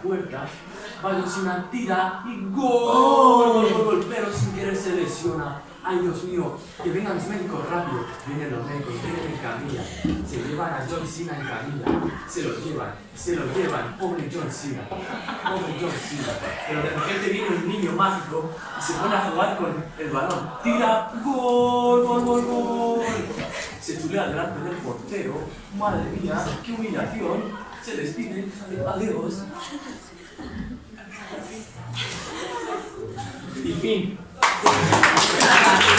puerta, va John Cena, tira y ¡gol! Pero sin querer se lesiona. ¡Ay, Dios mío! Que vengan los médicos rápido. Vienen los médicos, vienen en camilla. Se llevan a John Cena en camilla. Se lo llevan. Pobre John Cena. Pero de repente viene un niño mágico y se pone a jugar con el balón. Tira, ¡gol! Se chulea delante del portero. Madre mía, qué humillación. Se despide. Adiós. Y fin.